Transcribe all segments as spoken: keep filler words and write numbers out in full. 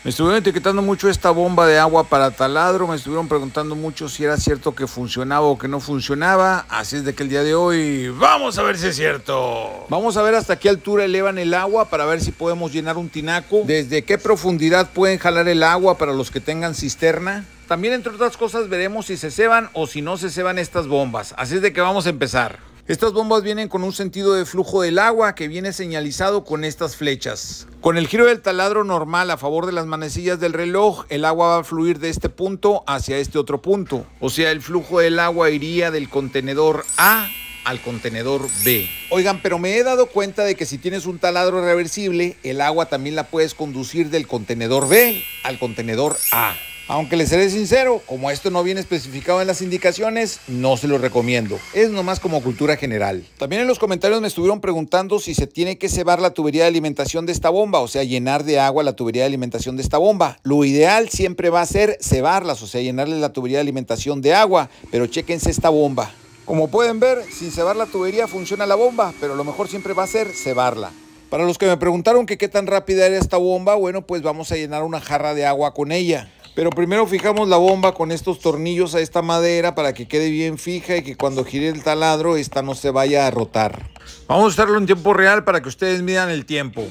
Me estuvieron etiquetando mucho esta bomba de agua para taladro, me estuvieron preguntando mucho si era cierto que funcionaba o que no funcionaba, así es de que el día de hoy vamos a ver si es cierto. Vamos a ver hasta qué altura elevan el agua para ver si podemos llenar un tinaco, desde qué profundidad pueden jalar el agua para los que tengan cisterna. También, entre otras cosas, veremos si se ceban o si no se ceban estas bombas, así es de que vamos a empezar. Estas bombas vienen con un sentido de flujo del agua que viene señalizado con estas flechas. Con el giro del taladro normal a favor de las manecillas del reloj, el agua va a fluir de este punto hacia este otro punto. O sea, el flujo del agua iría del contenedor A al contenedor B. Oigan, pero me he dado cuenta de que si tienes un taladro reversible, el agua también la puedes conducir del contenedor B al contenedor A. Aunque les seré sincero, como esto no viene especificado en las indicaciones, no se lo recomiendo. Es nomás como cultura general. También en los comentarios me estuvieron preguntando si se tiene que cebar la tubería de alimentación de esta bomba, o sea, llenar de agua la tubería de alimentación de esta bomba. Lo ideal siempre va a ser cebarlas, o sea, llenarle la tubería de alimentación de agua, pero chéquense esta bomba. Como pueden ver, sin cebar la tubería funciona la bomba, pero lo mejor siempre va a ser cebarla. Para los que me preguntaron que qué tan rápida era esta bomba, bueno, pues vamos a llenar una jarra de agua con ella. Pero primero fijamos la bomba con estos tornillos a esta madera para que quede bien fija y que cuando gire el taladro esta no se vaya a rotar. Vamos a hacerlo en tiempo real para que ustedes midan el tiempo.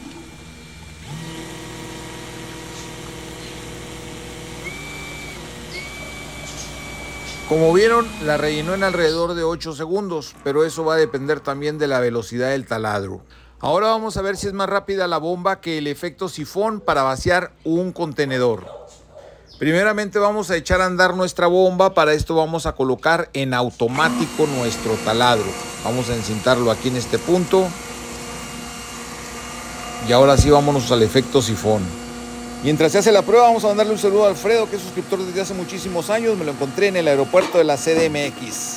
Como vieron, la rellenó en alrededor de ocho segundos, pero eso va a depender también de la velocidad del taladro. Ahora vamos a ver si es más rápida la bomba que el efecto sifón para vaciar un contenedor. Primeramente vamos a echar a andar nuestra bomba, para esto vamos a colocar en automático nuestro taladro. Vamos a encintarlo aquí en este punto. Y ahora sí vámonos al efecto sifón. Mientras se hace la prueba vamos a mandarle un saludo a Alfredo, que es suscriptor desde hace muchísimos años. Me lo encontré en el aeropuerto de la C D M X.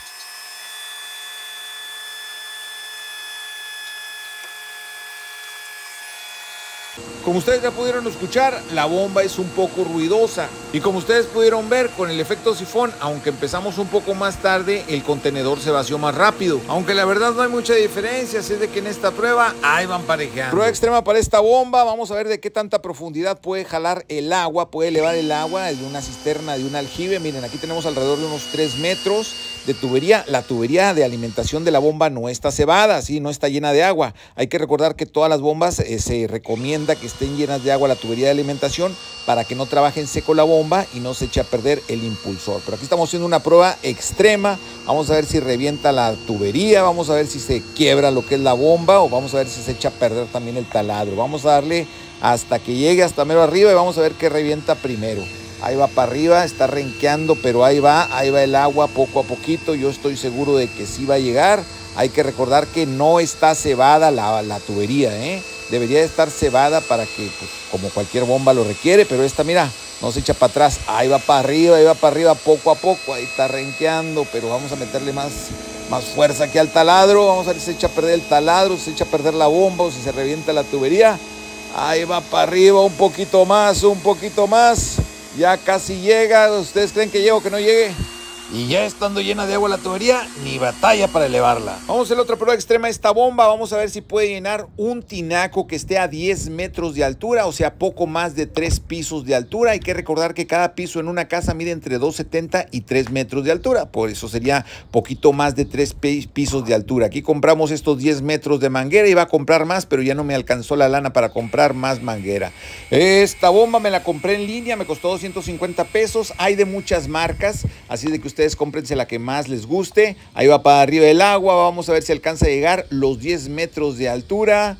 Como ustedes ya pudieron escuchar, la bomba es un poco ruidosa. Y como ustedes pudieron ver, con el efecto sifón, aunque empezamos un poco más tarde, el contenedor se vació más rápido. Aunque la verdad no hay mucha diferencia, así es de que en esta prueba, ahí van parejeando. Prueba extrema para esta bomba. Vamos a ver de qué tanta profundidad puede jalar el agua, puede elevar el agua desde una cisterna, de un aljibe. Miren, aquí tenemos alrededor de unos tres metros de tubería. La tubería de alimentación de la bomba no está cebada, ¿sí? No está llena de agua. Hay que recordar que todas las bombas eh, se recomienda que estén llenas de agua la tubería de alimentación para que no trabaje en seco la bomba y no se eche a perder el impulsor. Pero aquí estamos haciendo una prueba extrema. Vamos a ver si revienta la tubería, vamos a ver si se quiebra lo que es la bomba, o vamos a ver si se echa a perder también el taladro. Vamos a darle hasta que llegue hasta mero arriba y vamos a ver qué revienta primero. Ahí va para arriba, está renqueando, pero ahí va, ahí va el agua poco a poquito. Yo estoy seguro de que sí va a llegar. Hay que recordar que no está cebada la, la tubería, ¿eh? Debería de estar cebada para que, pues, como cualquier bomba lo requiere, pero esta, mira, no se echa para atrás. Ahí va para arriba, ahí va para arriba poco a poco. Ahí está renqueando, pero vamos a meterle más, más fuerza aquí al taladro. Vamos a ver si se echa a perder el taladro, si se echa a perder la bomba o si se revienta la tubería. Ahí va para arriba, un poquito más, un poquito más. Ya casi llega. ¿Ustedes creen que llegue o que no llegue? Y ya estando llena de agua la tubería, ni batalla para elevarla. Vamos a hacer la otra prueba extrema de esta bomba. Vamos a ver si puede llenar un tinaco que esté a diez metros de altura, o sea, poco más de tres pisos de altura. Hay que recordar que cada piso en una casa mide entre dos setenta y tres metros de altura. Por eso sería poquito más de tres pisos de altura. Aquí compramos estos diez metros de manguera. Iba a comprar más, pero ya no me alcanzó la lana para comprar más manguera. Esta bomba me la compré en línea, me costó doscientos cincuenta pesos. Hay de muchas marcas, así de que ustedes Ustedes cómprense la que más les guste. Ahí va para arriba el agua. Vamos a ver si alcanza a llegar los diez metros de altura.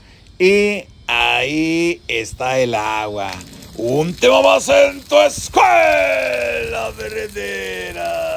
Y ahí está el agua. Un tema más en tu escuela, merendera.